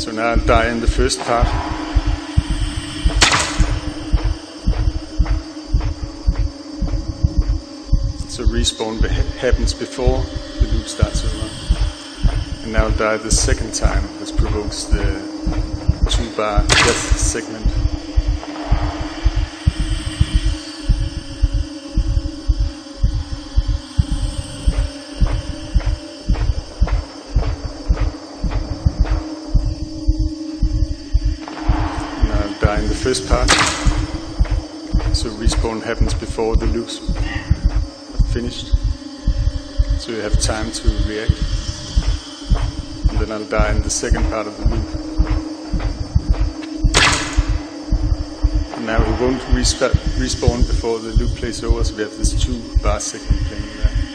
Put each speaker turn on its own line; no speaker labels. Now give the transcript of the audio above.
So now I'll die in the first part. So respawn happens before the loop starts over. And now I'll die the second time, which provokes the 2-bar death segment. Die in the first part, so respawn happens before the loops are finished, so you have time to react, and then I'll die in the second part of the loop. And now it won't respawn before the loop plays over, so we have this 2-bar segment playing there.